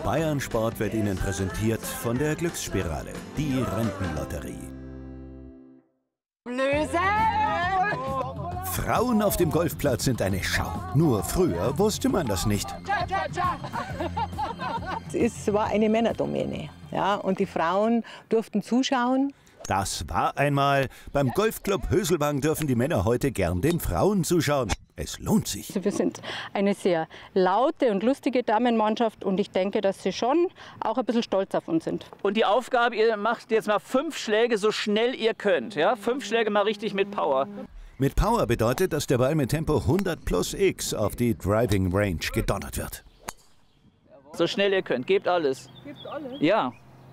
Bayern Sport wird Ihnen präsentiert von der Glücksspirale, die Rentenlotterie. Löse! Frauen auf dem Golfplatz sind eine Schau. Nur früher wusste man das nicht. Es war eine Männerdomäne, ja, und die Frauen durften zuschauen. Das war einmal. Beim Golfclub Höselwang dürfen die Männer heute gern den Frauen zuschauen. Es lohnt sich. Wir sind eine sehr laute und lustige Damenmannschaft und ich denke, dass sie schon auch ein bisschen stolz auf uns sind. Und die Aufgabe, ihr macht jetzt mal 5 Schläge so schnell ihr könnt. Ja? 5 Schläge mal richtig mit Power. Mit Power bedeutet, dass der Ball mit Tempo 100 plus X auf die Driving Range gedonnert wird. So schnell ihr könnt, gebt alles. Gebt alles? Ja.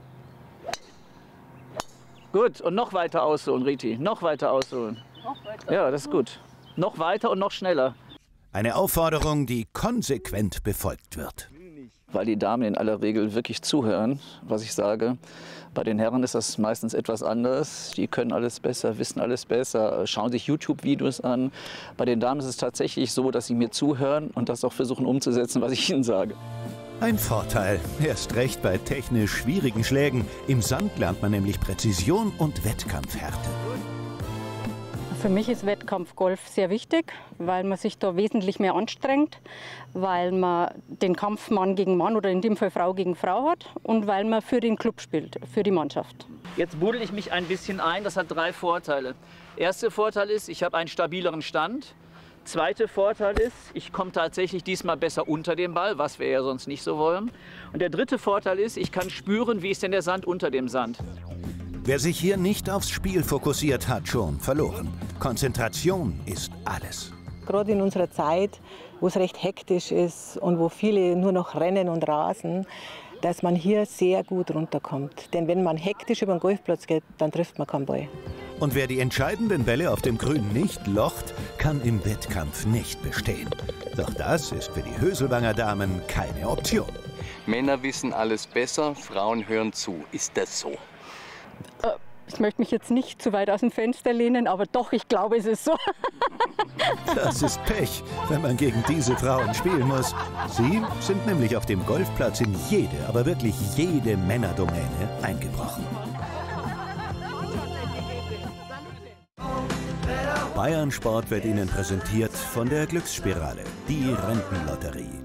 Gut, und noch weiter ausholen, Riti. Noch weiter ausholen. Noch weiter. Ja, das ist gut. Noch weiter und noch schneller. Eine Aufforderung, die konsequent befolgt wird. Weil die Damen in aller Regel wirklich zuhören, was ich sage. Bei den Herren ist das meistens etwas anders. Die können alles besser, wissen alles besser, schauen sich YouTube-Videos an. Bei den Damen ist es tatsächlich so, dass sie mir zuhören und das auch versuchen umzusetzen, was ich ihnen sage. Ein Vorteil, erst recht bei technisch schwierigen Schlägen. Im Sand lernt man nämlich Präzision und Wettkampfhärte. Für mich ist Wettkampfgolf sehr wichtig, weil man sich da wesentlich mehr anstrengt, weil man den Kampf Mann gegen Mann oder in dem Fall Frau gegen Frau hat und weil man für den Club spielt, für die Mannschaft. Jetzt buddel ich mich ein bisschen ein, das hat 3 Vorteile. Erster Vorteil ist, ich habe einen stabileren Stand. Zweiter Vorteil ist, ich komme tatsächlich diesmal besser unter dem Ball, was wir ja sonst nicht so wollen. Und der dritte Vorteil ist, ich kann spüren, wie ist denn der Sand unter dem Sand. Wer sich hier nicht aufs Spiel fokussiert, hat schon verloren. Konzentration ist alles. Gerade in unserer Zeit, wo es recht hektisch ist und wo viele nur noch rennen und rasen, dass man hier sehr gut runterkommt. Denn wenn man hektisch über den Golfplatz geht, dann trifft man keinen Ball. Und wer die entscheidenden Bälle auf dem Grün nicht locht, kann im Wettkampf nicht bestehen. Doch das ist für die Höselwanger Damen keine Option. Männer wissen alles besser, Frauen hören zu. Ist das so? Ich möchte mich jetzt nicht zu weit aus dem Fenster lehnen, aber doch, ich glaube, es ist so. Das ist Pech, wenn man gegen diese Frauen spielen muss. Sie sind nämlich auf dem Golfplatz in jede, aber wirklich jede Männerdomäne eingebrochen. Bayern Sport wird Ihnen präsentiert von der Glücksspirale, die Rentenlotterie.